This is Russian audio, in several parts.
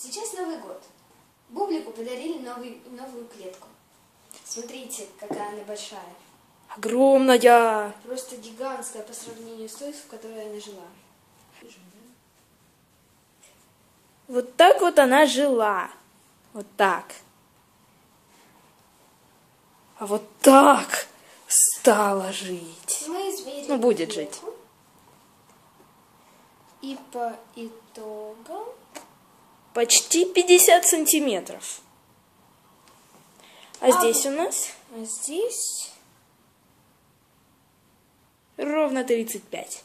Сейчас Новый год. Бублику подарили новую клетку. Смотрите, какая она большая. Огромная. Просто гигантская по сравнению с той, в которой она жила. Вот так вот она жила. Вот так. А вот так стала жить. Мы измерили Ну, будет клетку. жить. И по итогам... Почти 50 сантиметров. А здесь у нас А здесь... ровно 35.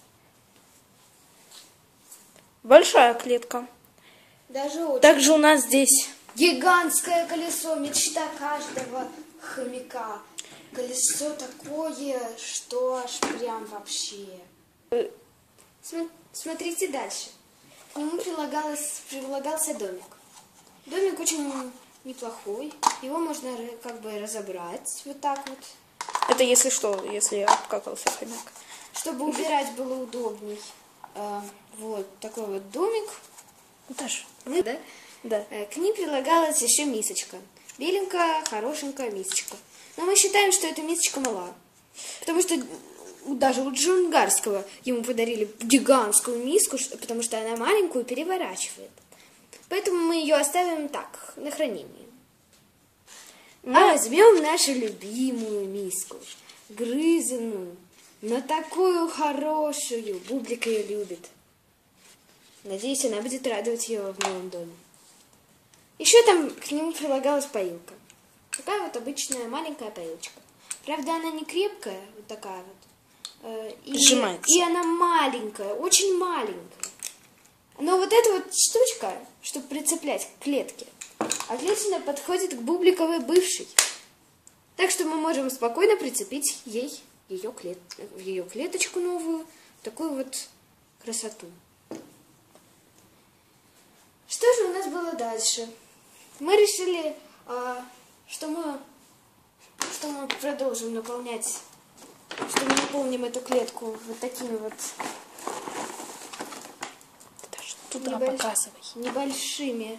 Большая клетка. Даже очень... Также у нас здесь Гигантское колесо, мечта каждого хомяка. Колесо такое, что аж прям вообще. Смотрите дальше. К нему прилагался домик. Домик очень неплохой. Его можно как бы разобрать вот так вот. это если что, если обкакался хомяк. Чтобы убирать было удобней. Вот такой вот домик. Даже. Да? Да. К ним прилагалась еще мисочка. Беленькая, хорошенькая мисочка. Но мы считаем, что эта мисочка мала. Потому что даже у Джунгарского ему подарили гигантскую миску, потому что она маленькую переворачивает. Поэтому мы ее оставим так, на хранение. А возьмем нашу любимую миску. Грызаную, но такую хорошую. Бублик ее любит. Надеюсь, она будет радовать ее в новом доме. Еще там к нему прилагалась поилка. Такая вот обычная маленькая поилочка. Правда, она не крепкая, вот такая вот. Сжимается. И она маленькая, очень маленькая. Но вот эта вот штучка, чтобы прицеплять к клетке, отлично подходит к бубликовой бывшей. Так что мы можем спокойно прицепить ей ее клеточку новую, такую вот красоту. Что же у нас было дальше? Мы решили, что мы продолжим наполнять, что мы наполним эту клетку вот такими вот туда показывай. небольшими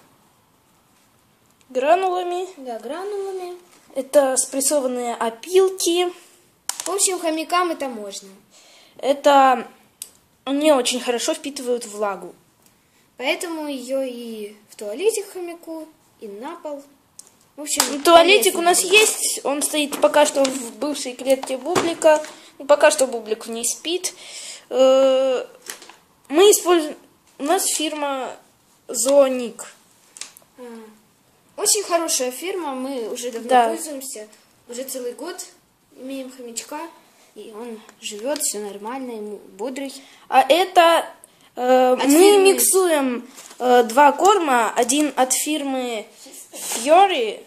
Гранулами. Да, гранулами. Это спрессованные опилки. В общем, хомякам это можно. Это не очень хорошо впитывают влагу. Поэтому ее и в туалете хомяку, и на пол. В общем, Туалетик у нас есть. Он стоит пока что в бывшей клетке бублика. Пока что бублик в ней спит. Мы используем... У нас фирма Зооник. Очень хорошая фирма. Мы уже давно пользуемся. Уже целый год имеем хомячка. И он живет, все нормально, ему бодрый. А это... мы миксуем два корма. Один от фирмы Fiori,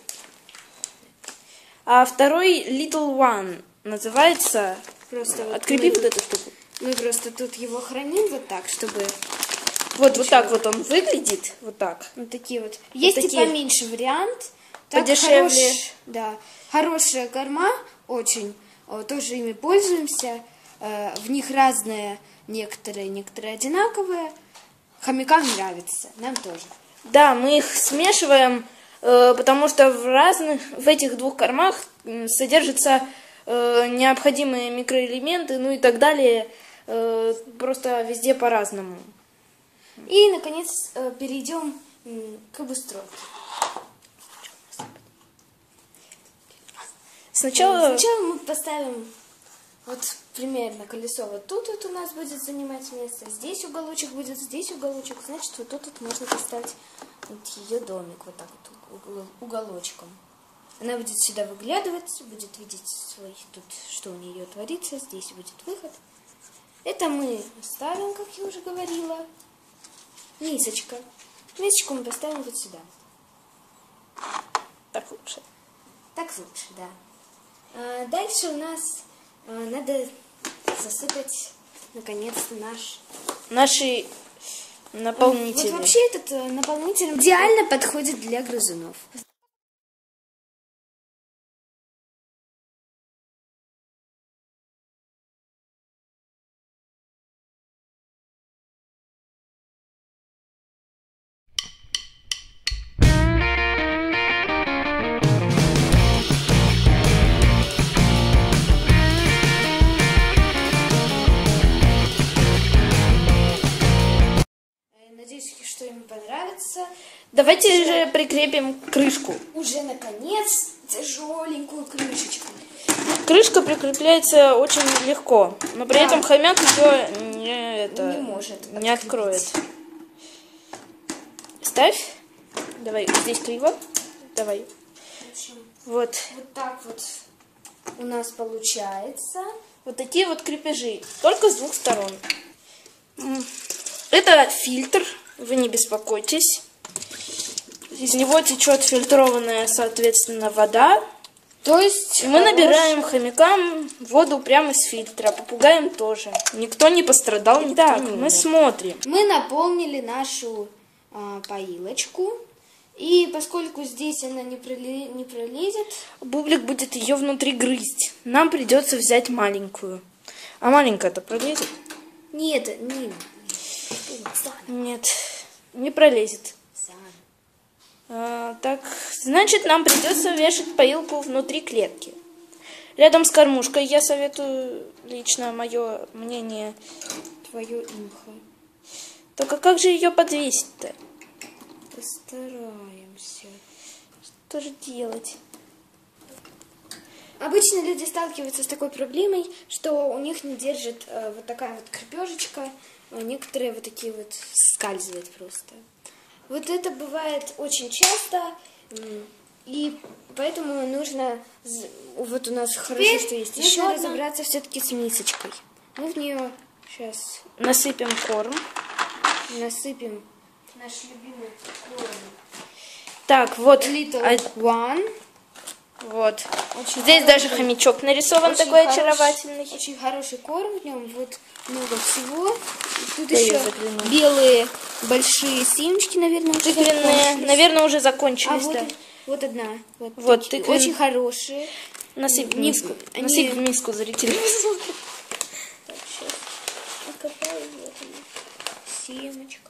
а второй Little One. Называется... Просто вот Открепи вот эту штуку. Мы просто тут его храним вот так, чтобы... Вот так вот он выглядит. Вот так. Вот такие вот. Есть вот и такие. поменьше вариант. Так Подешевле. Да. Хорошая корма, очень. Тоже ими пользуемся. В них разные, некоторые одинаковые. Хомякам нравится, нам тоже. Да, мы их смешиваем, потому что в этих двух кормах содержатся необходимые микроэлементы, ну и так далее. Просто везде по-разному. И, наконец, перейдем к обустройке. Сначала мы поставим вот примерно колесо вот тут вот у нас будет занимать место. Здесь уголочек будет, здесь уголочек. Значит, вот тут вот можно поставить вот ее домик вот так вот уголочком. Она будет сюда выглядывать, будет видеть тут, что у нее творится. Здесь будет выход. Это мы ставим, как я уже говорила. Мисочка. Мисочку мы поставим вот сюда. так лучше. Так лучше, да. Дальше у нас надо засыпать, наконец-то, наши наполнители. Вот вообще этот наполнитель идеально подходит для грызунов. собираться. Давайте же прикрепим крышку. Уже наконец тяжеленькую крышечку. Крышка прикрепляется очень легко, но при Да. этом хомяк ее Не может не откроет. Ставь. Давай, здесь криво. Давай. В общем, Вот. вот так вот у нас получается. Вот такие вот крепежи, только с двух сторон. Это фильтр, вы не беспокойтесь. Из него течет фильтрованная, соответственно, вода. То есть И мы набираем хомякам воду прямо из фильтра, попугаям тоже. Никто не пострадал. Итак, мы смотрим. мы наполнили нашу поилочку. И поскольку здесь она не пролезет, Бублик будет ее внутри грызть. Нам придется взять маленькую. А маленькая-то пролезет? нет, Нет, не пролезет. Так, значит, нам придется вешать поилку внутри клетки. Рядом с кормушкой, я советую, лично мое мнение. твое имхо. Только как же ее подвесить-то? Постараемся. Что же делать? Обычно люди сталкиваются с такой проблемой, что у них не держит вот такая вот крепежечка, а некоторые вот такие вот скальзывают просто. Вот это бывает очень часто, и поэтому нужно, вот у нас хорошо, что есть еще нужно разобраться все-таки с мисочкой. Мы в нее сейчас Насыпем корм. насыпем наш любимый корм. Так, вот. Little One. Вот. Очень Здесь хороший. даже хомячок нарисован, Очень такой хороший- очаровательный. Очень хороший корм в нем, вот много всего. И тут Да, я еще загляну. белые большие семечки, наверное, уже Тыквенные, закончились. наверное, уже А закончились, вот, да. вот одна. Вот, такие, тыквен- очень хорошие. Насыпь в не- миску. они- Насыпь в миску, зрители. Так, сейчас откопаю, вот она, семечка.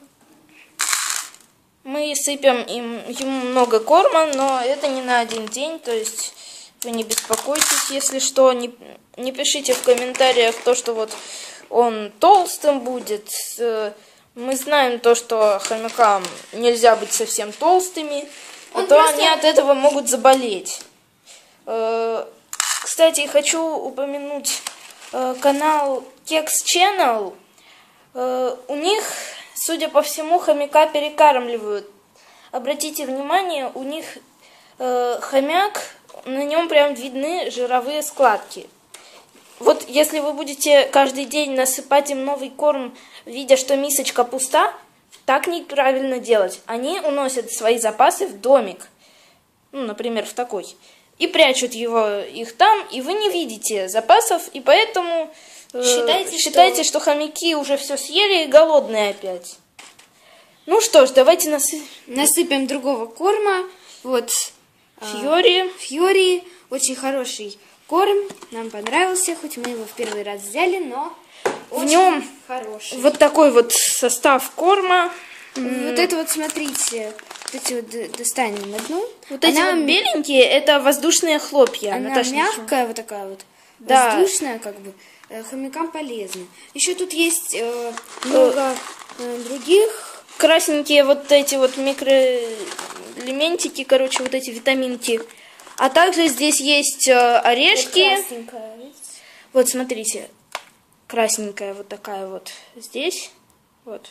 Мы сыпем ему много корма, но это не на один день, то есть вы не беспокойтесь, если что, не пишите в комментариях то, что вот он толстым будет. Мы знаем то, что хомякам нельзя быть совсем толстыми, а Он то просто- они от этого могут заболеть. Кстати, хочу упомянуть канал Кекс Channel. У них, судя по всему, хомяка перекармливают. Обратите внимание, у них хомяк, на нем прям видны жировые складки. Вот если вы будете каждый день насыпать им новый корм, видя, что мисочка пуста, так неправильно делать. Они уносят свои запасы в домик, ну, например, в такой, и прячут их там, и вы не видите запасов, и поэтому считайте, что хомяки уже все съели и голодные опять. Ну что ж, давайте Насыпем другого корма. Вот Фьори. очень хороший корм. Нам понравился, хоть мы его в первый раз взяли, но В очень нем хороший. вот такой вот состав корма. Вот это вот, смотрите, вот эти вот достанем одну. Вот эти Она вот беленькие, это воздушные хлопья. Она Наташа, мягкая, вот такая вот, Да. воздушная, как бы, хомякам полезна. Еще тут есть много других. красненькие вот эти вот микроэлементики, короче, вот эти витаминки. А также здесь есть орешки. Красненькая, видите? Вот, смотрите, красненькая вот такая вот здесь. Вот.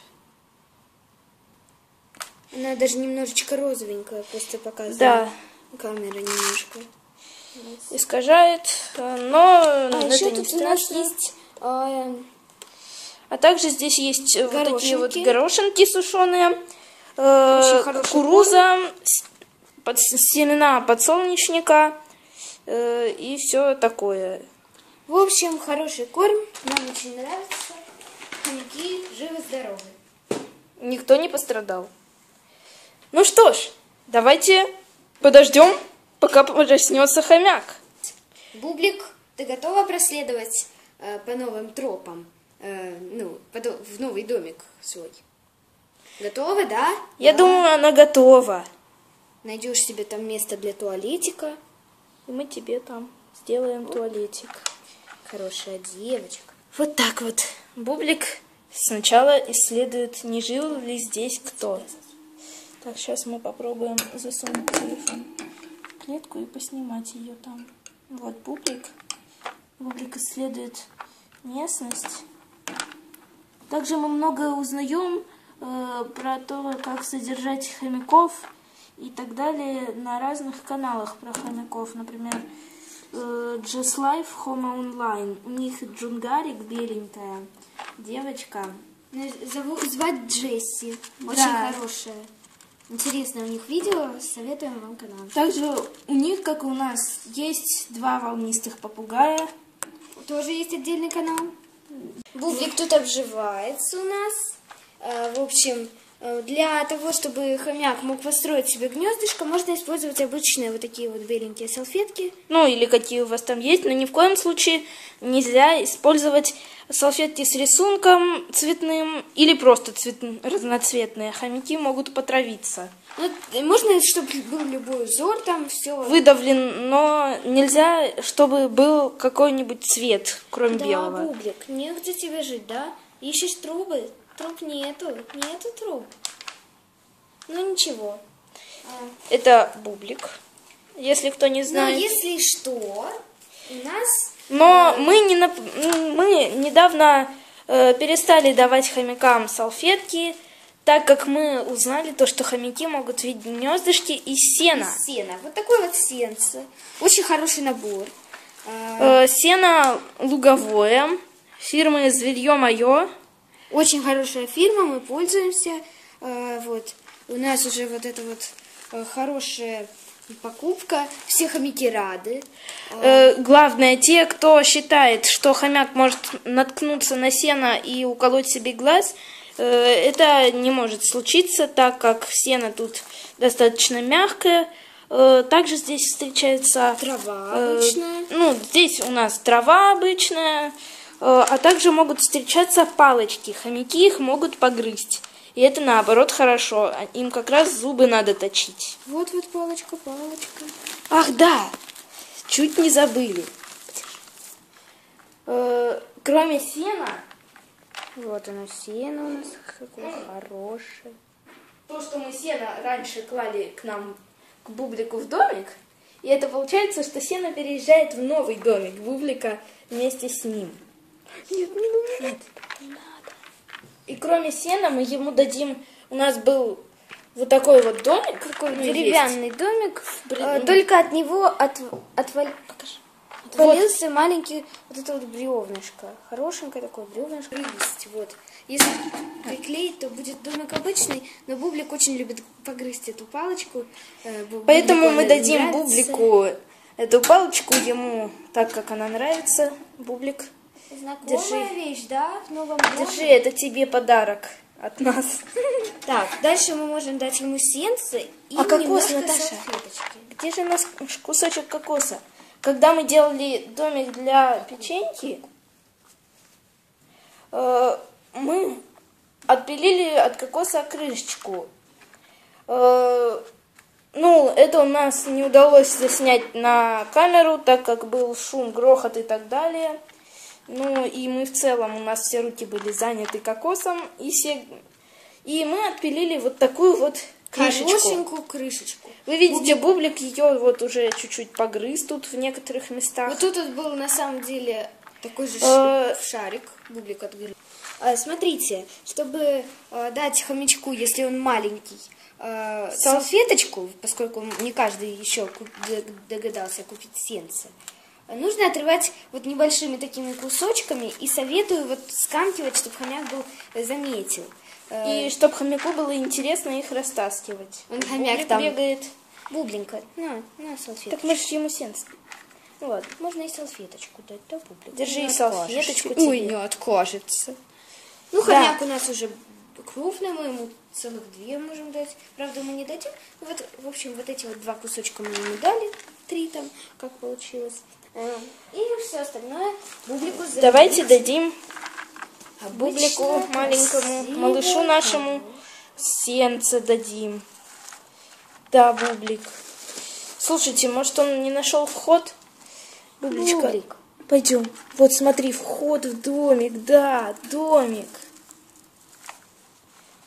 Она даже немножечко розовенькая, просто показывает. Да, Камера немножко. искажает, но это еще не тут у нас страшно. есть А также здесь есть вот такие вот Горошинки. горошинки сушеные, хороший кукуруза, семена подсолнечника и все такое. в общем, хороший корм. Нам очень нравится. Хомяки живы-здоровы. Никто не пострадал. Ну что ж, давайте подождем, пока проснется хомяк. Бублик, ты готова проследовать по новым тропам? В новый домик свой. Готова, да? Я Да. думаю, она готова. Найдешь себе там место для туалетика. И мы тебе там сделаем туалетик. Хорошая девочка. Вот так вот. Бублик сначала исследует, не жил ли здесь кто. Так, сейчас мы попробуем засунуть телефон в клетку и поснимать ее там. Вот Бублик. Бублик исследует местность. Также мы многое узнаем про то, как содержать хомяков и так далее на разных каналах про хомяков. Например, Just Life Home Online. У них Джунгарик, беленькая девочка. Звать Джесси. Очень Да. хорошая. Интересное у них видео. Советуем вам канал. Также у них, как и у нас, есть 2 волнистых попугая. Тоже есть отдельный канал. Бублик тут обживается у нас. В общем, для того, чтобы хомяк мог построить себе гнездышко, можно использовать обычные вот такие вот беленькие салфетки. Ну, или какие у вас там есть, но ни в коем случае нельзя использовать салфетки с рисунком цветным или просто разноцветные. Хомяки могут потравиться. Ну, можно, чтобы был любой узор, там все. Выдавлен, но нельзя, чтобы был какой-нибудь цвет, кроме Да, белого. Бублик, негде тебе жить, да? Ищешь трубы? Труб нету труб. Ну ничего. Это Бублик, если кто не Но знает. если что, у нас... Но мы недавно перестали давать хомякам салфетки, так как мы узнали то, что хомяки могут видеть гнездышки из сена. Сено. Вот такой вот сенце. Очень хороший набор. Сено луговое, фирмы «Зверье мое». Очень хорошая фирма, мы пользуемся. Вот. У нас уже вот эта вот хорошая покупка. Все хомяки рады. Главное, те, кто считает, что хомяк может наткнуться на сено и уколоть себе глаз, это не может случиться, так как сено тут достаточно мягкое. Также здесь встречается Трава обычная. Ну, здесь у нас трава обычная, а также могут встречаться палочки. Хомяки их могут погрызть. И это наоборот хорошо. Им как раз зубы надо точить. Вот палочка. Ах, да! Чуть не забыли. Кроме сена... Вот оно, сено у нас какое хорошее. То, что мы сено раньше клали к нам, к Бублику в домик, и это получается, что сено переезжает в новый домик Бублика вместе с ним. Нет, не надо. И кроме сена мы ему дадим... У нас был вот такой вот домик. Какой ну, деревянный есть. домик. Блин. Только от него отвалился маленький вот это вот бревнышко. Хорошенькое такое бревнышко. Грызть, вот. Если приклеить, то будет домик обычный, но Бублик очень любит погрызть эту палочку. Поэтому мы дадим нравится. Бублику эту палочку ему, так как она нравится. Бублик, Знакомая держи. вещь, да? В новом доме. Держи, это тебе подарок от нас. Так, дальше мы можем дать ему сенце и А кокос, немножко Наташа? салфеточки. Где же у нас кусочек кокоса? Когда мы делали домик для печеньки, мы отпилили от кокоса крышечку. Ну, это у нас не удалось заснять на камеру, так как был шум, грохот и так далее. Ну, и мы в целом, у нас все руки были заняты кокосом, и мы отпилили вот такую вот крышечку. Хорошенькую крышечку. Вы видите, Бублик ее вот уже чуть-чуть погрыз тут в некоторых местах. Вот тут вот был на самом деле такой же шарик. Бублик отгрыз. Смотрите, чтобы дать хомячку, если он маленький, салфеточку, поскольку не каждый еще догадался купить сенце, нужно отрывать вот небольшими такими кусочками, и советую вот скамкивать, чтобы хомяк заметил. И чтобы хомяку было интересно их растаскивать. Он хомяк Бублик там бегает. Бубленька, на салфеточку. Так мы же ему сенце. Вот, можно и салфеточку дать, да, Бублик? Держи Не салфеточку откажешься. тебе. Ой, не откажется. Ну, Да. хомяк у нас уже крупный, мы ему целых 2 можем дать. Правда, мы не дадим. Вот, в общем, вот эти вот 2 кусочка мы ему дали. 3 там, как получилось. И все остальное Бублику заберем. Давайте дадим Обычно Бублику, маленькому красиво, малышу нашему, сенце дадим. Да, Бублик. Слушайте, может, он не нашел вход? Бубличка, Бублик. пойдем. Вот смотри, вход в домик, да, домик.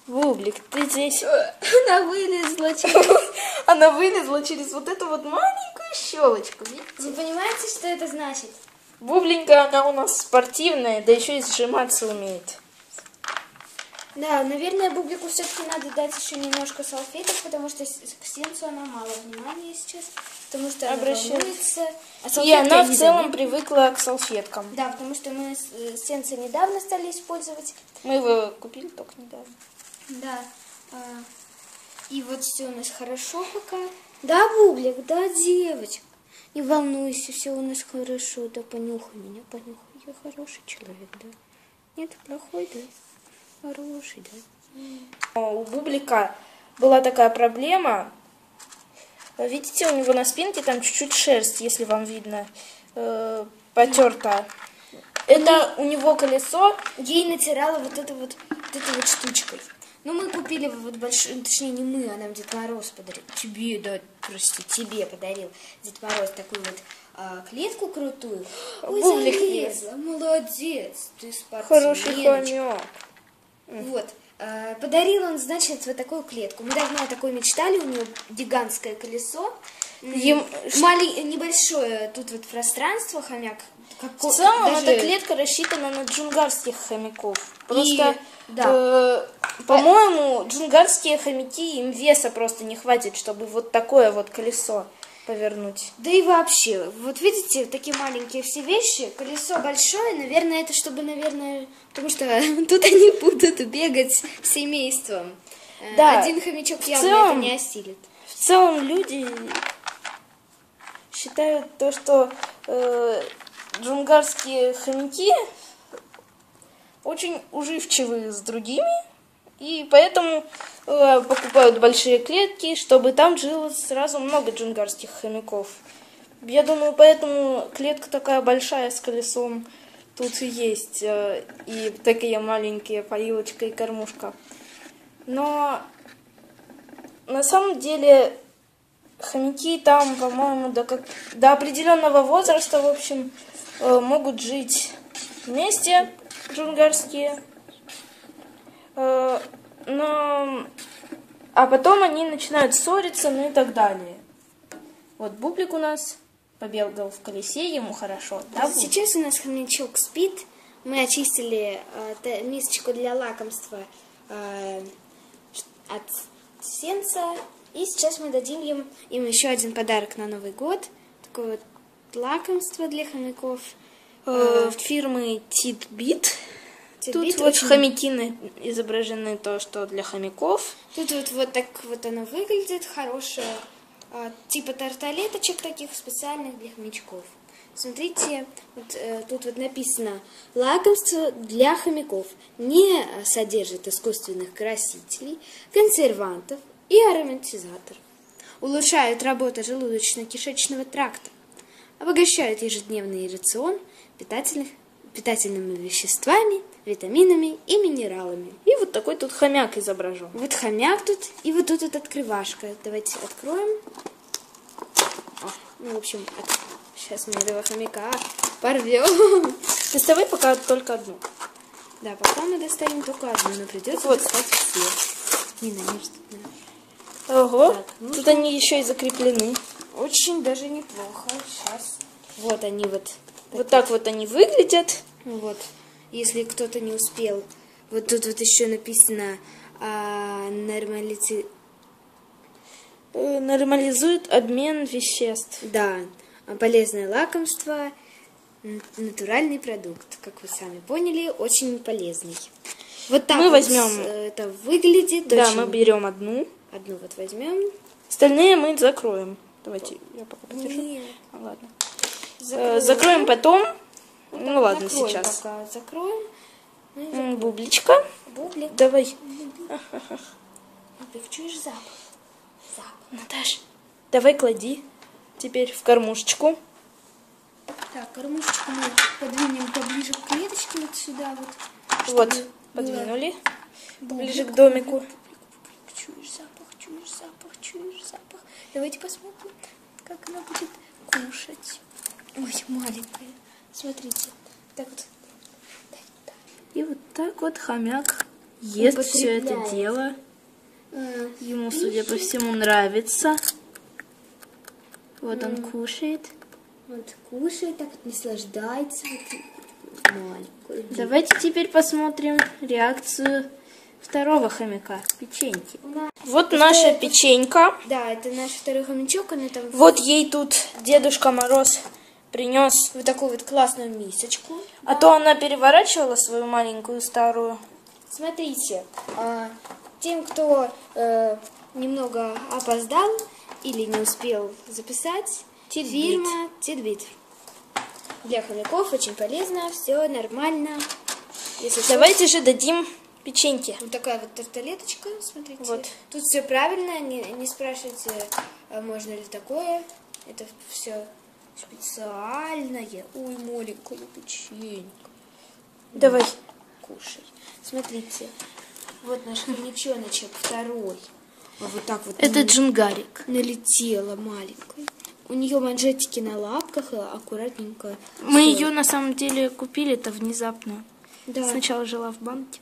Бублик, ты здесь. Она вылезла через... Она вылезла через вот эту вот маленькую щелочку. Вы понимаете, что это значит? Бубленька, она у нас спортивная, да еще и сжиматься умеет. Да, наверное, Бублику все-таки надо дать еще немножко салфеток, потому что к Сенсу она мало внимания сейчас, потому что она волнуется. И она в целом привыкла к салфеткам. Да, потому что мы Сенса недавно стали использовать. Мы его купили только недавно. Да. И вот все у нас хорошо пока. Да, Бублик, да, девочка. Не волнуйся, все у нас хорошо. Да, понюхай меня, понюхай. Я хороший человек, да. Нет, плохой, да. Хороший, да. У Бублика была такая проблема. Видите, у него на спинке там чуть-чуть шерсть, если вам видно, потерта. Это у него колесо. Ей натирала вот этой вот штучкой. Ну, мы купили вот большую, точнее, не мы, а нам Дед Мороз подарил. Тебе, да, прости, тебе подарил Дед Мороз такую вот клетку крутую. Ой, Бублик залезла, молодец, ты спортсменочка. Хороший хомяк. Вот. Подарил он, значит, вот такую клетку. Мы давно о такой мечтали, у него гигантское колесо. Небольшое тут вот пространство, хомяк. В целом, эта клетка рассчитана на джунгарских хомяков. Просто, по-моему, джунгарские хомяки, им веса просто не хватит, чтобы вот такое вот колесо повернуть. Да и вообще, вот видите, такие маленькие все вещи, колесо большое, наверное, это чтобы, потому что тут они будут бегать семейством. Да, один хомячок явно это не осилит. В целом люди считают то, что джунгарские хомяки очень уживчивы с другими, и поэтому покупают большие клетки, чтобы там жило сразу много джунгарских хомяков. Я думаю, поэтому клетка такая большая с колесом тут и есть, и такие маленькие поилочка и кормушка. Но на самом деле хомяки там, по-моему, до определенного возраста, в общем, могут жить вместе, джунгарские. А потом они начинают ссориться, ну и так далее. Вот Бублик у нас побегал в колесе, ему хорошо. Да, сейчас у нас хомячок спит. Мы очистили мисочку для лакомства от Сенса. И сейчас мы дадим им еще один подарок на Новый год. Такое вот лакомство для хомяков. Фирмы Титбит. Тут вот хомяки изображены, то, что для хомяков. Тут вот так вот оно выглядит, хорошее. Типа тарталеточек таких специальных для хомячков. Смотрите, вот, тут вот написано: лакомство для хомяков не содержит искусственных красителей, консервантов и ароматизаторов. Улучшают работу желудочно-кишечного тракта. Обогащают ежедневный рацион питательными веществами, витаминами и минералами. И вот такой тут хомяк изображен. Вот хомяк тут, и вот тут вот открывашка. Давайте откроем. Ну, в общем, сейчас мы этого хомяка порвем. Доставай пока только одну. Да, пока мы достанем только одну, но придется достать все. Ого, так, тут они еще и закреплены. Очень даже неплохо. Сейчас. Вот они вот. Вот так вот они выглядят. Вот. Если кто-то не успел. Вот тут вот еще написано нормализует обмен веществ. Да. Полезное лакомство. Натуральный продукт. Как вы сами поняли, очень полезный. Вот так мы возьмем. Это выглядит. Да, мы берем одну. Одну вот возьмем. Остальные мы закроем. Давайте я пока подержу. Нет. Ладно. Закроем потом. Ну ладно, закроем сейчас. Пока. Закроем. Бубличка. Бублик. Давай. Бублик, чуешь запах? Наташ, давай клади теперь в кормушечку. Так, кормушечку мы подвинем поближе к клеточке вот сюда вот. Вот, подвинули. Ближе к домику. Чуешь запах. Давайте посмотрим, как она будет кушать. Ой, маленькая. Смотрите. Так вот. И вот так вот хомяк ест все это употребляет. дело. Ему, судя по всему, нравится. Вот он кушает. Вот кушает, так вот наслаждается. Вот, маленькую. Давайте теперь посмотрим реакцию второго хомяка, печеньки. Вот наша печенька. Да, это наш второй хомячок, она там Вот ей тут Дедушка Мороз принес. вот такую вот классную мисочку. А то она переворачивала свою маленькую старую. Смотрите, тем, кто немного опоздал или не успел записать, фирма Тидбит. Для хомяков очень полезно, все нормально. Если что, Давайте же дадим печеньки. вот такая вот тарталеточка, смотрите. Вот. Тут все правильно, не спрашивайте, можно ли такое. Это все специальное. Ой, маленькая печенька. Давай. Кушай. Смотрите, вот наш хомячоночек второй. Вот так вот Это джунгарик. налетела маленькая. У нее манжетики на лапках, аккуратненько. Мы всё. ее на самом деле купили-то внезапно. Да. Сначала жила в банке.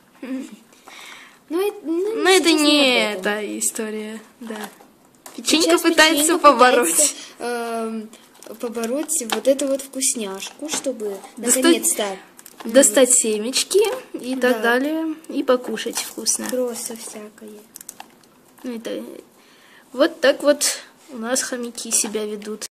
Но Но это сейчас не об этом. эта история. Да. Печенька Сейчас пытается печенька побороть. пытается, побороть вот эту вот вкусняшку, чтобы Достать- наконец-то Достать семечки и так Да. далее. И покушать вкусно. просто всякое. Это... Вот так вот у нас хомяки себя ведут.